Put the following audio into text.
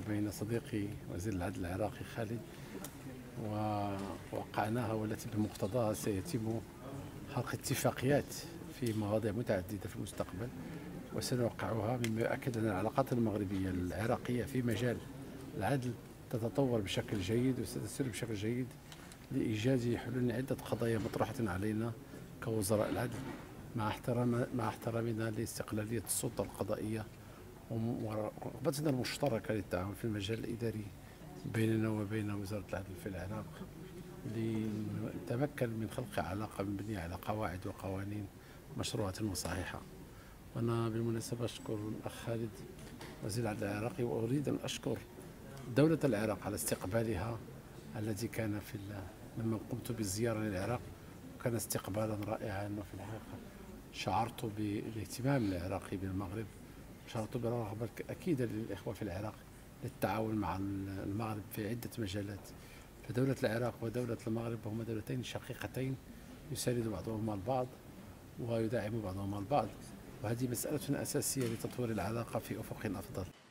بين صديقي وزير العدل العراقي خالد، ووقعناها والتي بمقتضاها سيتم خلق اتفاقيات في مواضيع متعددة في المستقبل، وسنوقعها، مما يؤكد أن العلاقات المغربية العراقية في مجال العدل تتطور بشكل جيد وستسير بشكل جيد لإيجاد حلول لعدة قضايا مطروحة علينا كوزراء العدل، مع احترامنا لاستقلالية السلطة القضائية ورغبتنا المشتركة للتعاون في المجال الإداري بيننا وبين وزارة العدل في العراق، لنتمكن من خلق علاقة مبنية على قواعد وقوانين مشروعة وصحيحة. وأنا بالمناسبة أشكر الأخ خالد وزير العدل العراقي، وأريد أن أشكر دولة العراق على استقبالها الذي كان لما قمت بالزيارة للعراق، وكان استقبالا رائعا. وفي الحقيقة شعرت بالاهتمام العراقي بالمغرب، شعرت بالرغبة الأكيدة للإخوة في العراق للتعاون مع المغرب في عدة مجالات. فدولة العراق ودولة المغرب هما دولتين شقيقتين يساند بعضهما البعض ويدعم بعضهما البعض، وهذه مسألة أساسية لتطوير العلاقة في أفق أفضل.